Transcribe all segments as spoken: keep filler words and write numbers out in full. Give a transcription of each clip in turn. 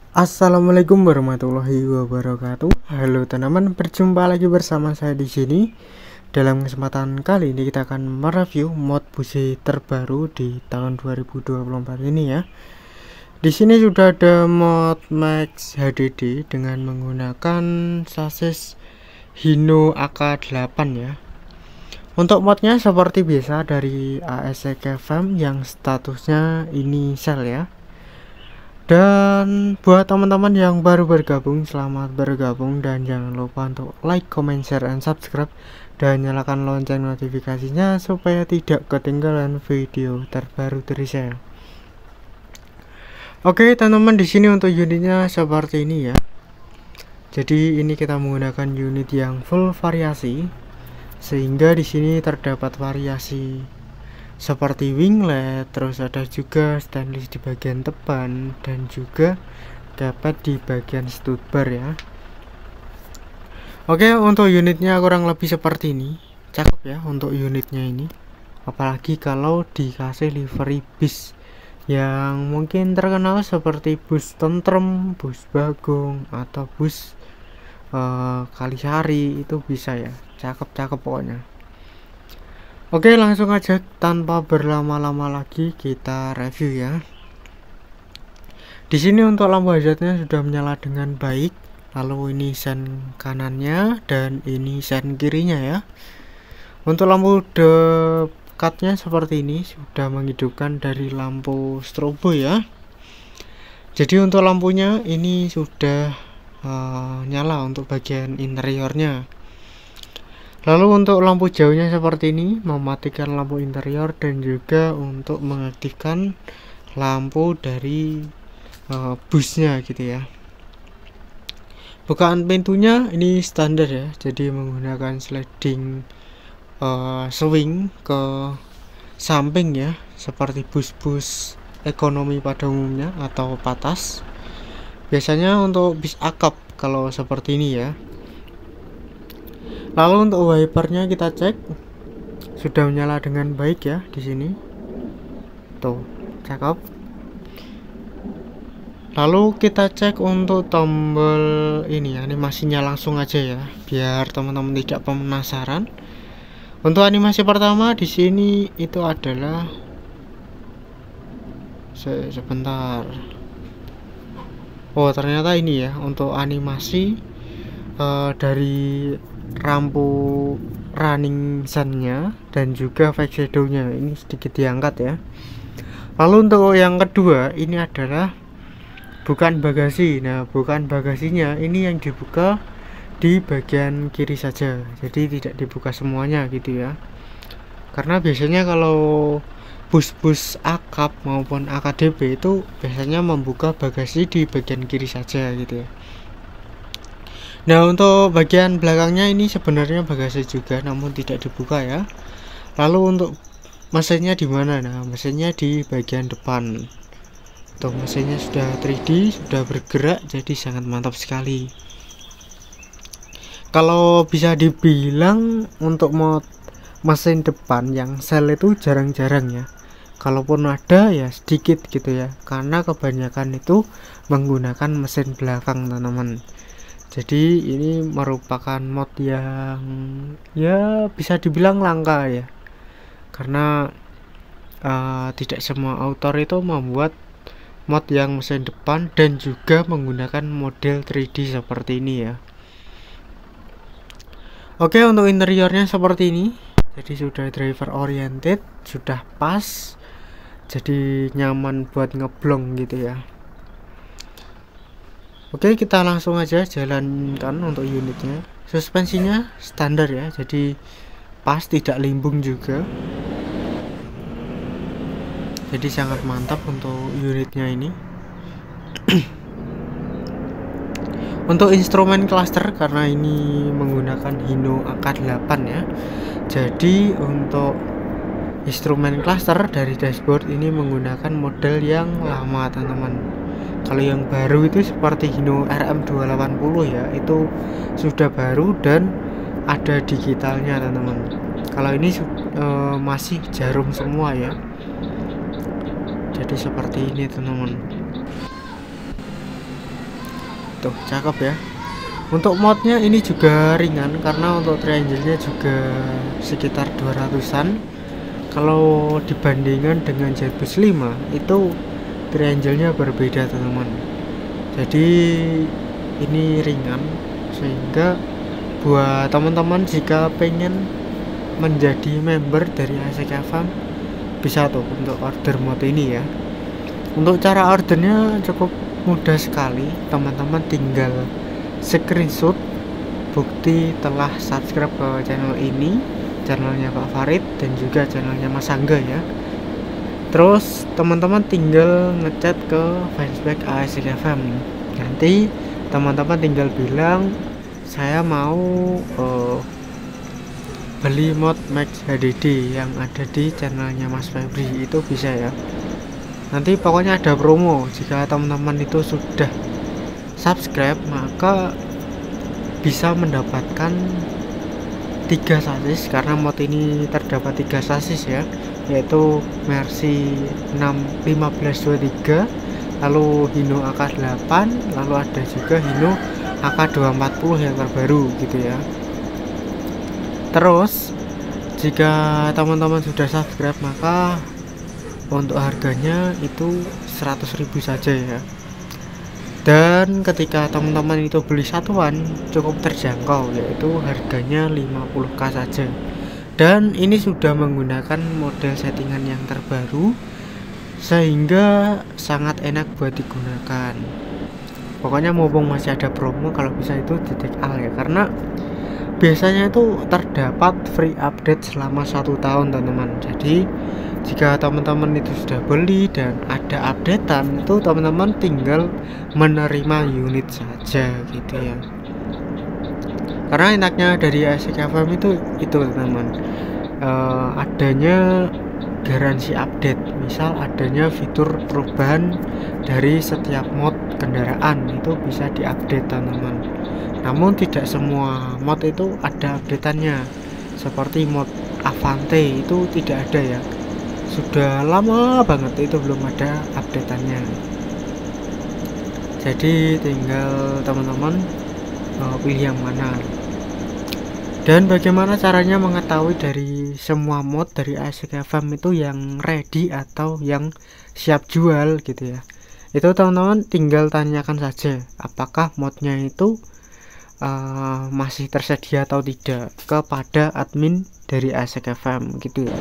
Assalamualaikum warahmatullahi wabarakatuh. Halo teman-teman, berjumpa lagi bersama saya di sini. Dalam kesempatan kali ini kita akan mereview mod busi terbaru di tahun dua ribu dua puluh empat ini ya. Di sini sudah ada mod Max H D D dengan menggunakan sasis Hino A K delapan ya. Untuk modnya seperti biasa dari A S C Kevm yang statusnya ini sel ya. Dan buat teman-teman yang baru bergabung, selamat bergabung dan jangan lupa untuk like, comment, share, and subscribe dan nyalakan lonceng notifikasinya supaya tidak ketinggalan video terbaru dari saya. Oke, teman-teman, di sini untuk unitnya seperti ini ya. Jadi ini kita menggunakan unit yang full variasi, sehingga di sini terdapat variasi seperti winglet, terus ada juga stainless di bagian depan dan juga dapat di bagian stud bar ya. Oke, untuk unitnya kurang lebih seperti ini. Cakep ya untuk unitnya ini, apalagi kalau dikasih livery bus yang mungkin terkenal seperti bus tentrem, bus bagong, atau bus uh, kalisari, itu bisa ya. Cakep-cakep pokoknya. Oke, langsung aja tanpa berlama-lama lagi kita review ya. Di sini untuk lampu hazardnya sudah menyala dengan baik. Lalu ini sen kanannya dan ini sen kirinya ya. Untuk lampu dekatnya seperti ini sudah menghidupkan dari lampu strobo ya. Jadi untuk lampunya ini sudah uh, nyala untuk bagian interiornya. Lalu untuk lampu jauhnya seperti ini, mematikan lampu interior dan juga untuk mengaktifkan lampu dari uh, busnya gitu ya. Bukaan pintunya ini standar ya, jadi menggunakan sliding uh, swing ke samping ya, seperti bus-bus ekonomi pada umumnya atau patas. Biasanya untuk bis akap kalau seperti ini ya. Lalu untuk wipernya kita cek sudah menyala dengan baik ya di sini. Tuh, cakep. Lalu kita cek untuk tombol ini animasinya langsung aja ya, biar teman-teman tidak penasaran. Untuk animasi pertama di sini itu adalah Se sebentar. Oh, ternyata ini ya untuk animasi uh, dari rampu running sun-nya dan juga fake shadow-nya ini sedikit diangkat ya. Lalu untuk yang kedua ini adalah bukan bagasi. Nah, bukan bagasinya ini yang dibuka di bagian kiri saja, jadi tidak dibuka semuanya gitu ya. Karena biasanya kalau bus-bus akap maupun A K D P itu biasanya membuka bagasi di bagian kiri saja gitu ya. Nah, untuk bagian belakangnya ini sebenarnya bagasi juga namun tidak dibuka ya. Lalu untuk mesinnya di mana? Nah, mesinnya di bagian depan. Tuh, mesinnya sudah tiga D, sudah bergerak, jadi sangat mantap sekali. Kalau bisa dibilang untuk mod mesin depan yang sel itu jarang-jarang ya. Kalaupun ada ya sedikit gitu ya, karena kebanyakan itu menggunakan mesin belakang teman-teman. Jadi ini merupakan mod yang ya bisa dibilang langka ya, karena uh, tidak semua author itu membuat mod yang mesin depan dan juga menggunakan model tiga D seperti ini ya. Oke, untuk interiornya seperti ini. Jadi sudah driver oriented, sudah pas, jadi nyaman buat ngeblong gitu ya. Oke, kita langsung aja jalankan untuk unitnya. Suspensinya standar ya, jadi pas, tidak limbung juga. Jadi sangat mantap untuk unitnya ini. Untuk instrumen cluster, karena ini menggunakan Hino A K delapan ya, jadi untuk instrumen cluster dari dashboard ini menggunakan model yang lama teman-teman. Kalau yang baru itu seperti Hino R M dua delapan nol ya, itu sudah baru dan ada digitalnya teman-teman. Kalau ini uh, masih jarum semua ya. Jadi seperti ini teman-teman. Tuh cakep ya. Untuk modnya ini juga ringan karena untuk triangle-nya juga sekitar dua ratusan. Kalau dibandingkan dengan Jetboost lima itu triangle-nya berbeda teman-teman. Jadi ini ringan sehingga buat teman-teman jika pengen menjadi member dari A S K F M bisa tuh untuk order mod ini ya. Untuk cara ordernya cukup mudah sekali, teman-teman tinggal screenshot bukti telah subscribe ke channel ini, channelnya Pak Farid dan juga channelnya Mas Angga ya. Terus teman-teman tinggal ngechat ke fanspage A S K F M. Nanti teman-teman tinggal bilang saya mau uh, beli mod Max H D D yang ada di channelnya Mas Febri, itu bisa ya. Nanti pokoknya ada promo jika teman-teman itu sudah subscribe maka bisa mendapatkan tiga sasis, karena mod ini terdapat tiga sasis ya, yaitu Mercy enam lima belas dua puluh tiga, lalu Hino A K delapan, lalu ada juga Hino A K dua empat puluh yang terbaru gitu ya. Terus jika teman-teman sudah subscribe maka untuk harganya itu seratus ribu saja ya. Dan ketika teman-teman itu beli satuan cukup terjangkau, yaitu harganya lima puluh ribu saja. Dan ini sudah menggunakan model settingan yang terbaru sehingga sangat enak buat digunakan. Pokoknya mumpung masih ada promo, kalau bisa itu di take all ya, karena biasanya itu terdapat free update selama satu tahun teman-teman. Jadi jika teman-teman itu sudah beli dan ada updatean, itu teman-teman tinggal menerima unit saja gitu ya. Karena enaknya dari A S K F M itu itu teman-teman, uh, adanya garansi update. Misal adanya fitur perubahan dari setiap mod kendaraan itu bisa diupdate teman-teman. Namun tidak semua mod itu ada updateannya. Seperti mod Avante itu tidak ada ya. Sudah lama banget itu belum ada updateannya. Jadi tinggal teman-teman uh, pilih yang mana. Dan bagaimana caranya mengetahui dari semua mod dari A S K F M itu yang ready atau yang siap jual gitu ya. Itu teman-teman tinggal tanyakan saja apakah modnya itu uh, masih tersedia atau tidak kepada admin dari A S K F M gitu ya.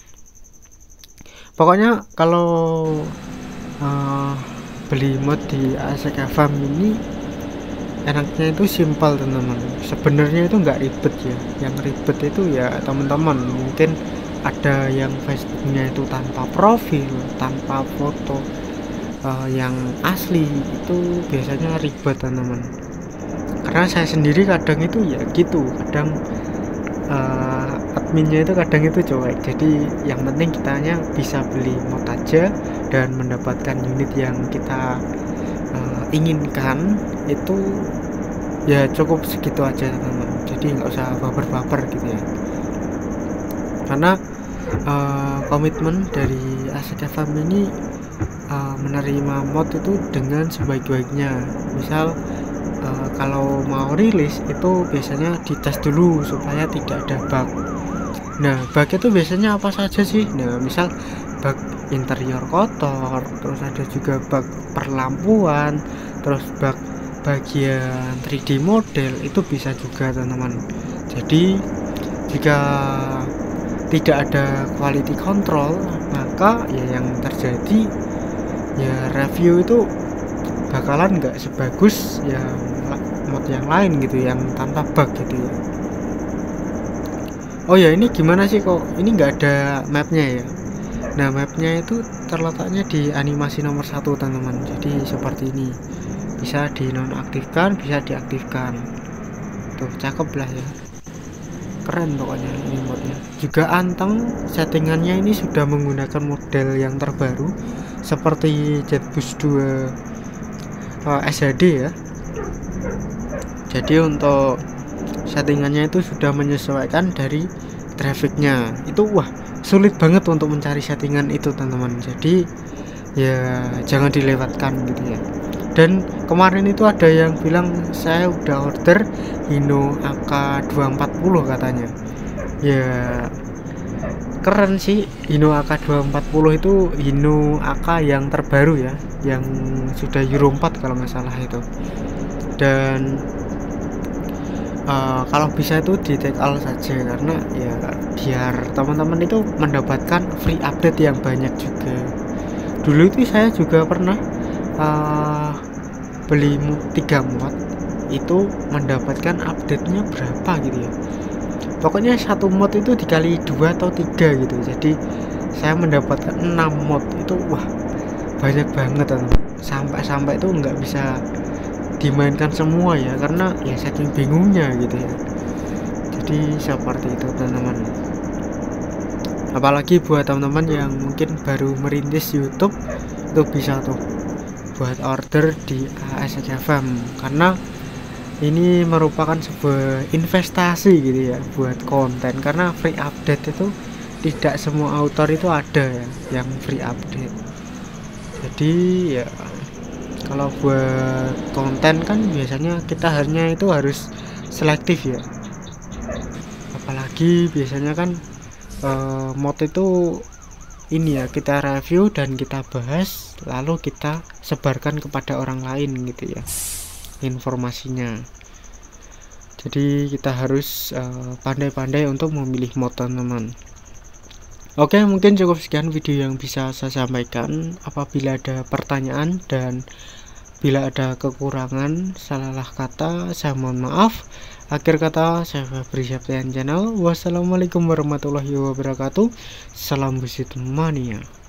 Pokoknya kalau uh, beli mod di A S K F M ini enaknya itu simpel teman-teman. Sebenarnya itu nggak ribet ya. Yang ribet itu ya teman-teman mungkin ada yang Facebooknya itu tanpa profil, tanpa foto uh, yang asli, itu biasanya ribet teman-teman. Karena saya sendiri kadang itu ya gitu, kadang uh, adminnya itu kadang itu cuek. Jadi yang penting kitanya bisa beli mod aja dan mendapatkan unit yang kita uh, inginkan, itu ya cukup segitu aja teman-teman. Jadi nggak usah baper-baper gitu ya. Karena uh, komitmen dari A S K F M ini uh, menerima mod itu dengan sebaik-baiknya. Misal uh, kalau mau rilis itu biasanya dites dulu supaya tidak ada bug. Nah, bug itu biasanya apa saja sih? Nah, misal bug interior kotor, terus ada juga bug perlampuan, terus bug bagian tiga D model, itu bisa juga teman-teman. Jadi jika tidak ada quality control maka ya yang terjadi ya review itu bakalan nggak sebagus yang mod yang lain gitu, yang tanpa bug gitu ya. Oh ya, ini gimana sih kok ini nggak ada mapnya ya? Nah, mapnya itu terletaknya di animasi nomor satu teman-teman. Jadi seperti ini, bisa dinonaktifkan, bisa diaktifkan. Tuh cakep lah ya, keren pokoknya ini modnya. Juga anteng, settingannya ini sudah menggunakan model yang terbaru seperti Jetboost dua uh, S H D ya. Jadi untuk settingannya itu sudah menyesuaikan dari trafficnya. Itu wah sulit banget untuk mencari settingan itu teman-teman. Jadi ya jangan dilewatkan gitu ya. Dan kemarin itu ada yang bilang saya udah order Hino A K dua empat nol katanya. Ya keren sih, Hino A K dua empat nol itu Hino A K yang terbaru ya, yang sudah Euro empat kalau nggak salah itu. Dan uh, kalau bisa itu di take all saja, karena ya biar teman-teman itu mendapatkan free update yang banyak juga. Dulu itu saya juga pernah uh, beli tiga mod itu mendapatkan update-nya berapa gitu ya, pokoknya satu mod itu dikali dua atau tiga gitu, jadi saya mendapatkan enam mod itu. Wah banyak banget teman, sampai-sampai itu nggak bisa dimainkan semua ya, karena ya saking bingungnya gitu ya. Jadi seperti itu teman-teman, apalagi buat teman-teman yang mungkin baru merintis YouTube itu bisa tuh buat order di A S F M, karena ini merupakan sebuah investasi gitu ya buat konten, karena free update itu tidak semua author itu ada ya yang free update. Jadi ya kalau buat konten kan biasanya kita hanya itu harus selektif ya, apalagi biasanya kan eh, mod itu ini ya kita review dan kita bahas lalu kita sebarkan kepada orang lain gitu ya informasinya. Jadi kita harus pandai-pandai uh, untuk memilih mod teman-teman. Oke, mungkin cukup sekian video yang bisa saya sampaikan. Apabila ada pertanyaan dan bila ada kekurangan salah kata, saya mohon maaf. Akhir kata, saya Febri Septian Channel. Wassalamualaikum warahmatullahi wabarakatuh. Salam Busit Mania.